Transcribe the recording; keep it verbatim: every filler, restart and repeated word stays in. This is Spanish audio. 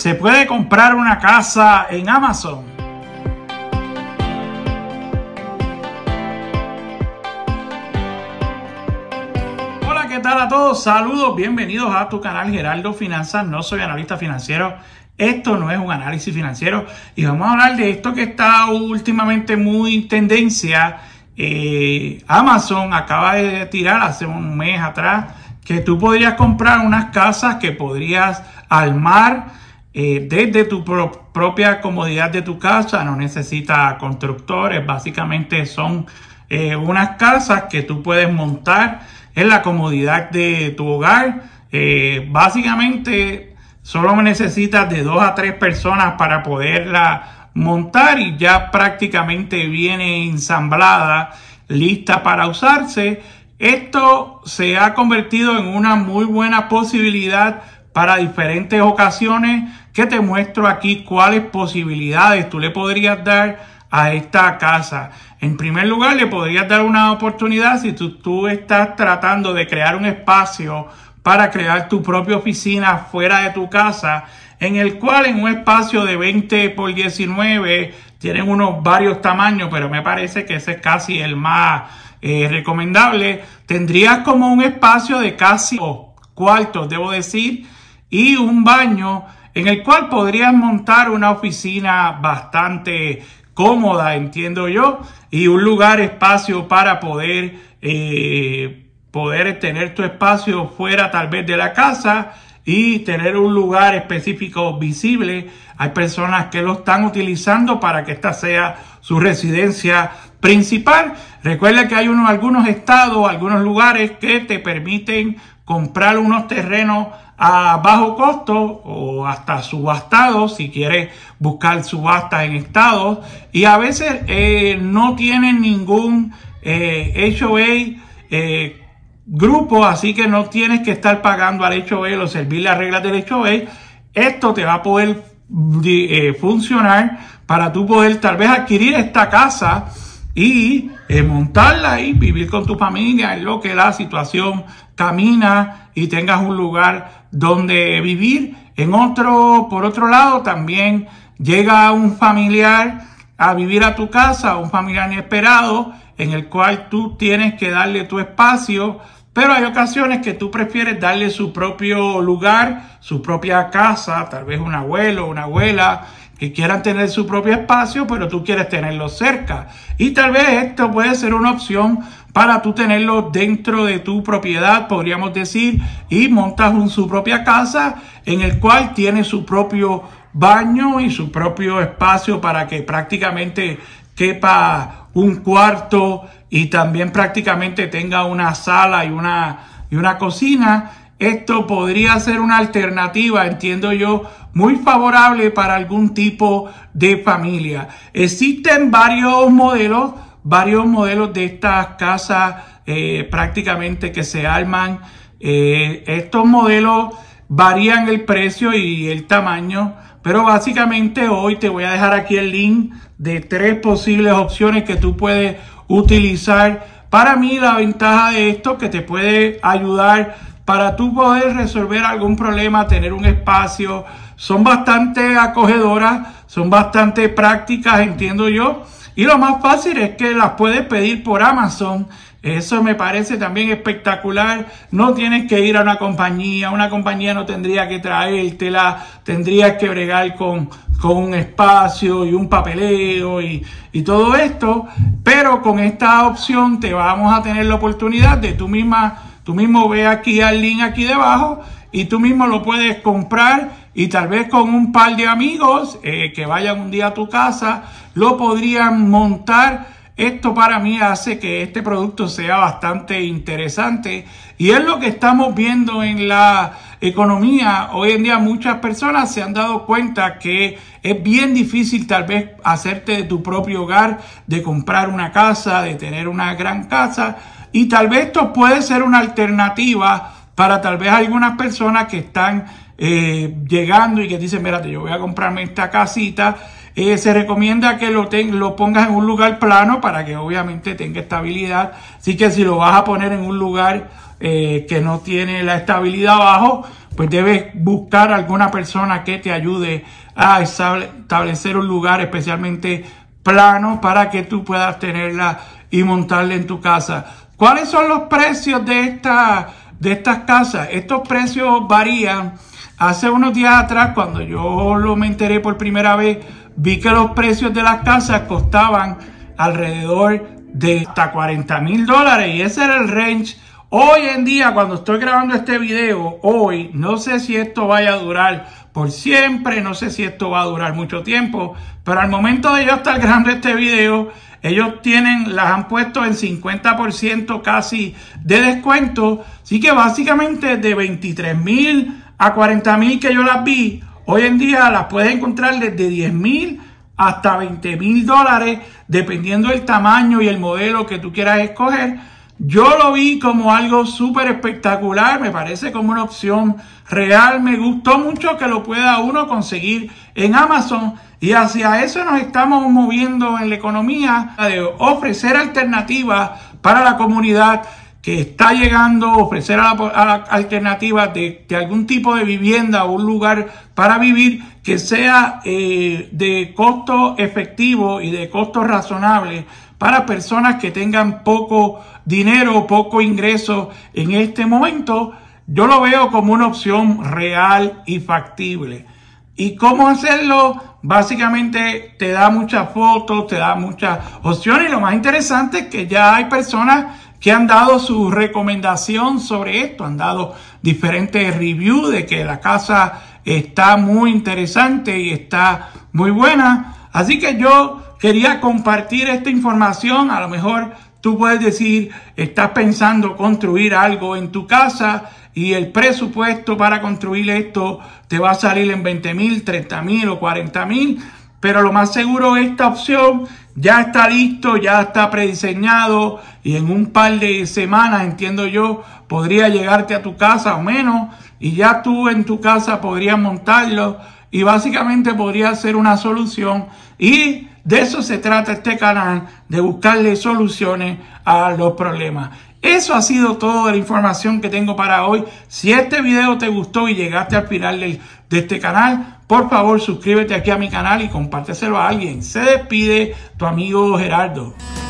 ¿Se puede comprar una casa en Amazon? Hola, ¿qué tal a todos? Saludos, bienvenidos a tu canal Geraldo Finanzas. No soy analista financiero. Esto no es un análisis financiero y vamos a hablar de esto que está últimamente muy en tendencia. Eh, Amazon acaba de tirar hace un mes atrás que tú podrías comprar unas casas que podrías armar eh, desde tu pro propia comodidad de tu casa. No necesitas constructores, básicamente son eh, unas casas que tú puedes montar en la comodidad de tu hogar. Eh, básicamente solo necesitas de dos a tres personas para poderla montar y ya prácticamente viene ensamblada, lista para usarse. Esto se ha convertido en una muy buena posibilidad para diferentes ocasiones, que te muestro aquí cuáles posibilidades tú le podrías dar a esta casa. En primer lugar, le podrías dar una oportunidad si tú, tú estás tratando de crear un espacio para crear tu propia oficina fuera de tu casa, en el cual en un espacio de veinte por diecinueve tienen unos varios tamaños, pero me parece que ese es casi el más eh, recomendable. Tendrías como un espacio de casi oh, cuartos, debo decir, y un baño en el cual podrías montar una oficina bastante cómoda, entiendo yo, y un lugar, espacio para poder eh, poder tener tu espacio fuera tal vez de la casa y tener un lugar específico visible. Hay personas que lo están utilizando para que esta sea su residencia principal. Recuerda que hay unos, algunos estados, algunos lugares que te permiten comprar unos terrenos a bajo costo o hasta subastados si quieres buscar subastas en estados, y a veces eh, no tienen ningún eh, H O A eh, grupo, así que no tienes que estar pagando al H O A o servir las reglas del H O A. Esto te va a poder eh, funcionar para tú poder tal vez adquirir esta casa y eh, montarla y vivir con tu familia en lo que la situación camina y tengas un lugar donde vivir. En otro, por otro lado, también llega un familiar a vivir a tu casa, un familiar inesperado, en el cual tú tienes que darle tu espacio, pero hay ocasiones que tú prefieres darle su propio lugar, su propia casa, tal vez un abuelo, una abuela, que quieran tener su propio espacio, pero tú quieres tenerlo cerca. Y tal vez esto puede ser una opción para tú tenerlo dentro de tu propiedad, podríamos decir, y montas un, su propia casa en el cual tiene su propio baño y su propio espacio para que prácticamente quepa un cuarto y también prácticamente tenga una sala y una, y una cocina. Esto podría ser una alternativa, entiendo yo, muy favorable para algún tipo de familia. Existen varios modelos, varios modelos de estas casas eh, prácticamente que se arman. Eh, estos modelos varían el precio y el tamaño, pero básicamente hoy te voy a dejar aquí el link de tres posibles opciones que tú puedes utilizar. Para mí la ventaja de esto es que te puede ayudar para tú poder resolver algún problema, tener un espacio. Son bastante acogedoras, son bastante prácticas, entiendo yo. Y lo más fácil es que las puedes pedir por Amazon. Eso me parece también espectacular. No tienes que ir a una compañía. Una compañía no tendría que traértela. Tendrías que bregar con, con un espacio y un papeleo y, y todo esto. Pero con esta opción te vamos a tener la oportunidad de tú misma, tú mismo ve aquí al link aquí debajo y tú mismo lo puedes comprar. Y tal vez con un par de amigos eh, que vayan un día a tu casa, lo podrían montar. Esto para mí hace que este producto sea bastante interesante. Y es lo que estamos viendo en la economía. Hoy en día muchas personas se han dado cuenta que es bien difícil tal vez hacerte de tu propio hogar, de comprar una casa, de tener una gran casa. Y tal vez esto puede ser una alternativa para tal vez algunas personas que están eh, llegando y que dicen, mírate, yo voy a comprarme esta casita. Eh, se recomienda que lo, ten, lo pongas en un lugar plano para que obviamente tenga estabilidad. Así que si lo vas a poner en un lugar eh, que no tiene la estabilidad abajo, pues debes buscar a alguna persona que te ayude a establecer un lugar especialmente plano para que tú puedas tenerla y montarla en tu casa. ¿Cuáles son los precios de, esta, de estas casas? Estos precios varían. Hace unos días atrás, cuando yo lo me enteré por primera vez, vi que los precios de las casas costaban alrededor de hasta cuarenta mil dólares y ese era el range. Hoy en día, cuando estoy grabando este video, hoy, no sé si esto vaya a durar por siempre, no sé si esto va a durar mucho tiempo, pero al momento de yo estar grabando este video, ellos tienen, las han puesto en cincuenta por ciento casi de descuento, así que básicamente de veintitrés mil a cuarenta mil que yo las vi, hoy en día las puedes encontrar desde diez mil hasta veinte mil dólares, dependiendo del tamaño y el modelo que tú quieras escoger. Yo lo vi como algo súper espectacular, me parece como una opción real, me gustó mucho que lo pueda uno conseguir en Amazon y hacia eso nos estamos moviendo en la economía, de ofrecer alternativas para la comunidad que está llegando, ofrecer a la, a la alternativa de, de algún tipo de vivienda o un lugar para vivir que sea eh, de costo efectivo y de costo razonable para personas que tengan poco dinero, poco ingreso en este momento. Yo lo veo como una opción real y factible. ¿Y cómo hacerlo? Básicamente te da muchas fotos, te da muchas opciones y lo más interesante es que ya hay personas que han dado su recomendación sobre esto, han dado diferentes reviews de que la casa está muy interesante y está muy buena. Así que yo quería compartir esta información. A lo mejor tú puedes decir, estás pensando construir algo en tu casa y el presupuesto para construir esto te va a salir en veinte mil, treinta mil o cuarenta mil. Pero lo más seguro, esta opción ya está listo, ya está prediseñado y en un par de semanas, entiendo yo, podría llegarte a tu casa o menos y ya tú en tu casa podrías montarlo y básicamente podría ser una solución. Y de eso se trata este canal, de buscarle soluciones a los problemas. Eso ha sido toda la información que tengo para hoy. Si este video te gustó y llegaste al final de, de este canal, por favor suscríbete aquí a mi canal y compárteselo a alguien. Se despide tu amigo Gerardo.